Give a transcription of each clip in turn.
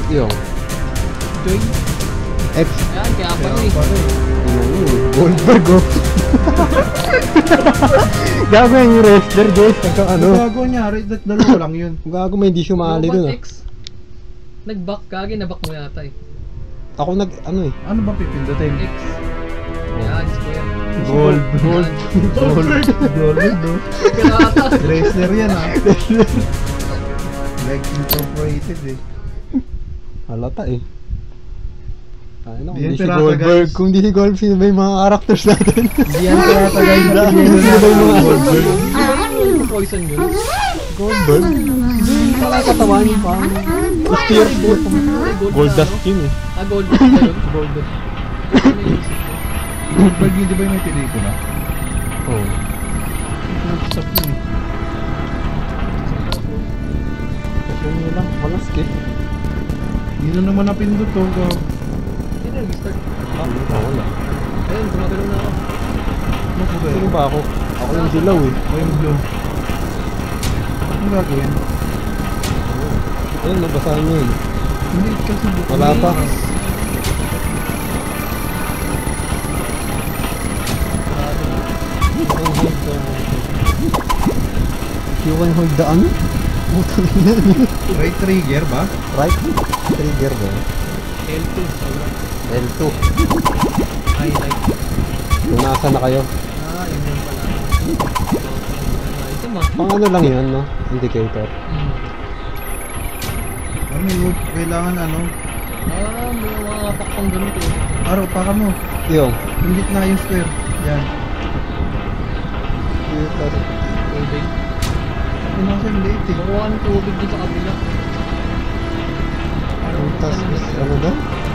Yung. Join. X. Ayan, kaya pala eh. Goldberg oh. Gago yung wrestler guys. Ano? Gago niya, dalawa lang yun. Gago may hindi sumali dun ah. X. Nag-back ka, naback mo yata eh. Ako ano eh. Ano ba pipindutin? X. Ayan, square. Gold. No? Wrestler yan ah. Like incorporated eh. Halata eh. Ano, Di yan hindi si pirata, Goldberg. guys. Kung hindi si Goldberg, sino ba yung mga characters natin? Hindi yan kaya tagay na Sino ba yung mga Goldberg? Poison yun. Goldberg? Hindi, wala katawan yung pa. Spear po. Gold dust yun eh. Ah, gold dust na yun. Gold dust. Goldberg yun, di ba yung may pelikula? Oo. Nag-stop yun eh. Kasi nyo lang, wala skip. Hindi na naman napindot to. Hindi na, nag-start. Wala. Ayun, gumagalaw na ako. Ano po ba Sino yun? ba ako? Ako yung dilaw eh. O yung blue. Ano gagawin? Ayun, nabasahan nyo yun. Hindi kasi buka. Wala pa. Q1 hold the ano? Putang ina. Right trigger ba? Right? Trigger ba? L2. L2. Highlight. Kung nasa na kayo. Ah, yun yun pala. Ito mo. Pang ano lang yun, no? Indicator. Ano yun? Kailangan ano? Ah, may mga pakpang ganun ko. Araw pa ka mo. Yung. Yung gitna yung square. Yan. Tubig. Ano kasi yung late eh. Makuha ng tubig dito sa kabila. Tapos, ano ba?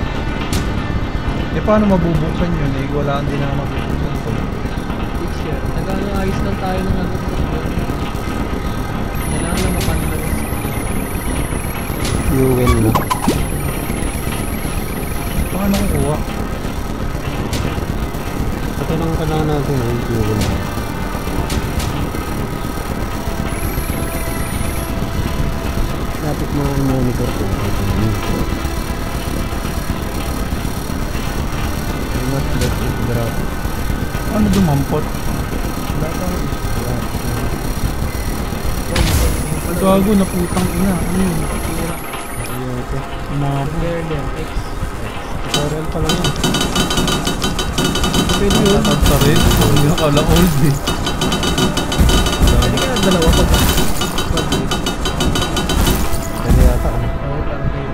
Eh paano mabubuksan yun eh? Wala hindi na mabubuksan ko. Picture. Nag-ayos lang tayo ng ano. Kailangan lang mapanda rin. Fuel na. Paano kukuha? Ito lang kailangan natin yung fuel na. Lapit mo ang monitor ko. Not let it drop. Ano dumampot? Ang gago na putang ina. Ano yun? Ayun ito. Umabo. There, there. X. Tutorial pa lang yun. Pwede yun. Tatag sa rin. Hindi na kala old eh. Pwede ka nagdalawa pag Kaya yata ano. Oo, parang kayo.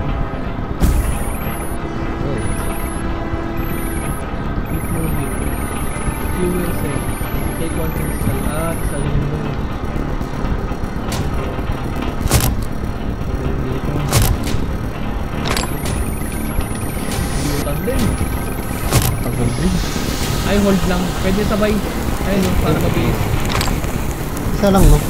Keep moving. Fuel cell. Take one install. Ah, salin mo. Din. Tagal din. Ay, hold lang. Pwede sabay. Ayun, no, para mabilis. Isa lang no?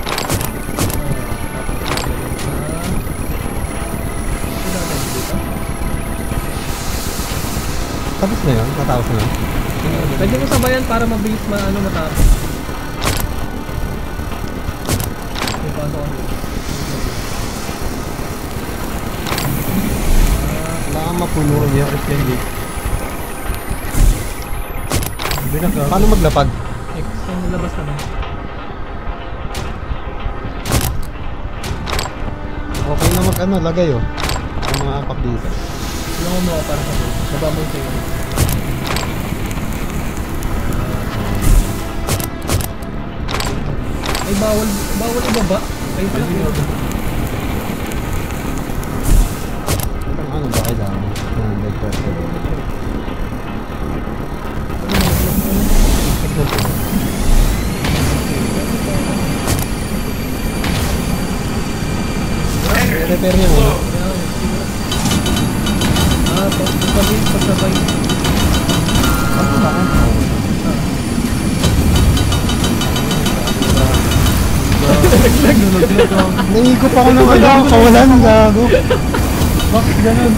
Tapos na yun? Matapos na yun? Pwede mo sabayan para mabilis matapos. Okay, paano ko? Kailangan mapuno niya kasi hindi. Binaka. Paano maglapag? X, ang nalabas naman. Okay na mag ano, lagay oh. Ang mga apak dito. Ilang mo para sa baba mo sa'yo. Ay, bawal ibaba. Ay, pala yun. Ano ba kailangan? 100%. Repair niya muna. Ah, pag-sabay. Ano ba ka? Nangikop ako ng ano, kawalan, gago. Bakit ganun?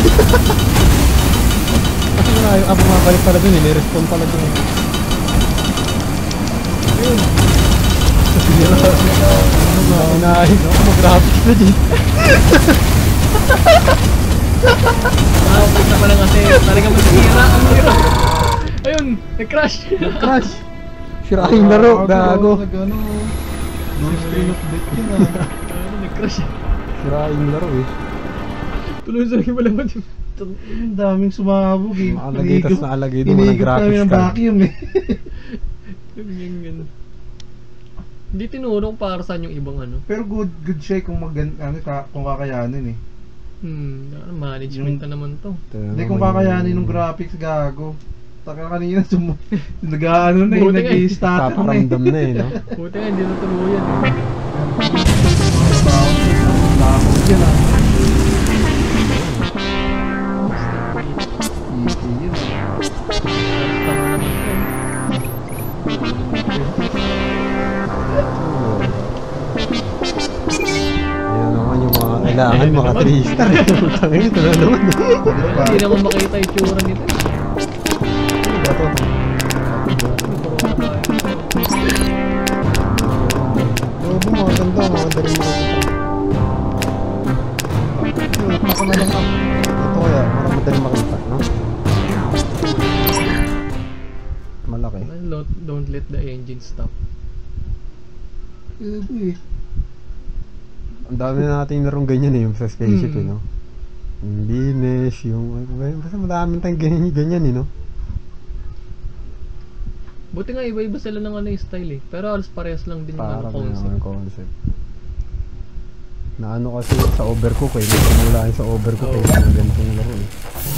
Kasi nga, ako mabalik pala dun eh, may respawn pala dun eh. Ayun. Inaayos ako, mag-graphics na dyan. Nakapagta pa lang kasi talagang masira ang hero. Ayun, nag-crash. Crash! Siraing laro, gago. Nag-ano, no screen of death yun Ayun, nag-crash. Siraing laro eh. Tuloy sa akin pala ba? Ang daming sumabog eh. Nakalagay, tas nakalagay doon, walang Iniikot graphics namin ng card. vacuum eh. Ganyan. Hindi tinurong para saan yung ibang ano. Pero good siya kung kung kakayanin eh. Management na naman to. Hindi kung kakayanin ng graphics gago. Taka kanina nag-ano na eh, Buti nga eh. nag-i-static na eh. Paparamdam na eh, no? Buti nga, hindi na tuluyan. Lakot yan ah. Easy yun ah. Tama naman to. Yan naman yung mga kailangan, mga 3 star. Tangin, ito na naman. Hindi naman makita yung tsura nito. Oo, maganda, maganda rin makikita. Ako na lang ako. Ito kaya, marang madaling makita, no? Malaki. Don't let the engine stop. Ang dami na natin larong ganyan eh, yung sa spaceship eh, no? Yung linis, yung... Basta madaming tayong ganyan eh, no? Buti nga iba-iba sila ng ano yung style eh. Pero halos parehas lang din yung ano Parang concept. yung concept. Na ano kasi sa overcook eh, nagsimula sa overcook eh, yung ganitong laro eh.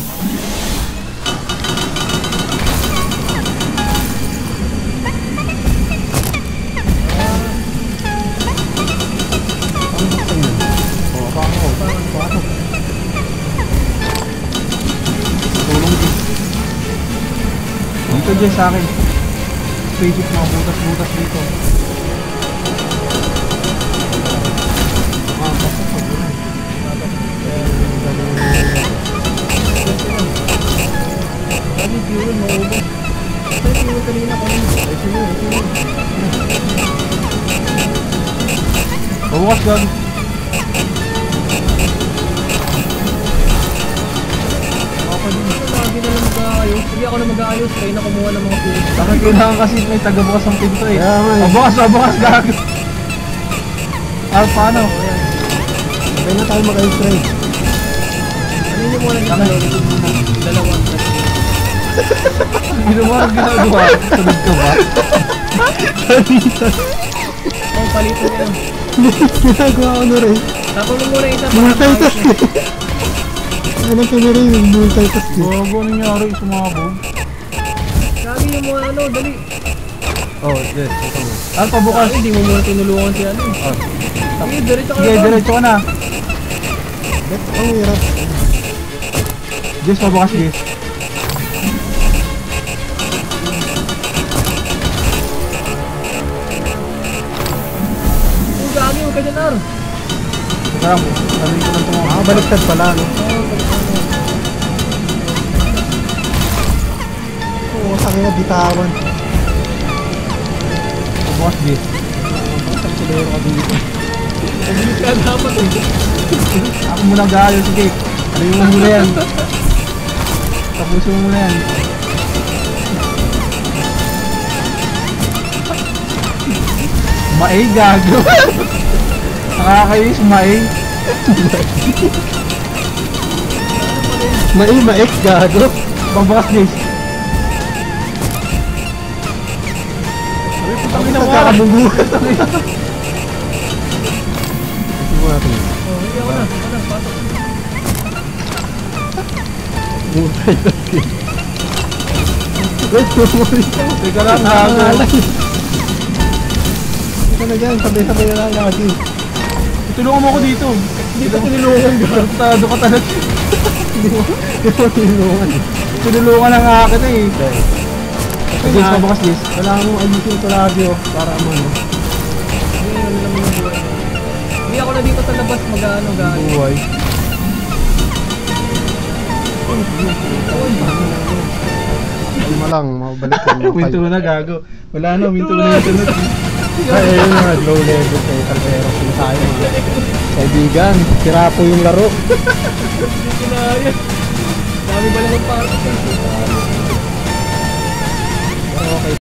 Dito dyan sa akin. Spaceship mga butas-butas dito. Ano yung fuel? Maubos. Ito yung fuel kanina ko. Ay, fuel. Bawas gan. Lagi na lang mag-aayos. Hindi ako na mag-aayos. Kaya na kumuha ng mga fuel. Bakit kailangan kasi may taga-bukas ang pinto eh. Kaya nga eh. Bukas gago. Paano? Kaya na tayo mag-trade. Ano yung muna nito? Dalawang. Hindi mo ang ginagawa. Sunod ka ba? Oh, palitin yan. Ginagawa ko na rin. Tapos mo muna isa. Multitask eh. Ano ka na rin yung multitask eh. Bago nangyari sumabog. Lagi yung mga ano, dali. Oh, yes. Ito mo. Pabukas. Ay, hindi mo muna tinulungan si ano. Sige, diretso ka Sige, na. diretso ka na. Ba't ang hirap? Jess, pabukas Jess. Ang gagi, huwag ka dyan, Ar. Teka lang, sabihin ko lang tumabog. Ah, baliktad pala, no? Oo, sa akin na bitawan. Pabukas Jess. Ang kulero ka dito. Pag-ulit ka dapat eh. Ako muna gayos, sige. Sabihin mo muna yan. Tapusin mo muna yan. Maay gago. Nakakainis, maay. Maik, gago. Pabukas Jess. Ang nagkakabubu. Ito natin. Oh, hindi ako na. Ako na, pasok. Multitask eh. Wait, tumuli ka. Teka lang, gago. Ito na dyan, sabay-sabay na lang lagi. Tulungan mo ako dito. Hindi ka tinulungan ka. Tartado ka talaga. Hindi mo tinulungan eh. Tinulungan ang akin eh. Jess, na. pabukas Jess. Kailangan mong ayusin ito lagi oh, para ano. Hindi, ano lang yung buhay. Hindi ako na dito sa labas mag-ano, gagi. Buhay. Kalma lang, mabalik ka. Minto na gago. Wala na, minto na yung sunod. Ay, ayun mga low level kay Calvero. Kung tayo mga kaibigan, sira po yung laro. Hindi ko na yan. Dami ba naman para? Okay.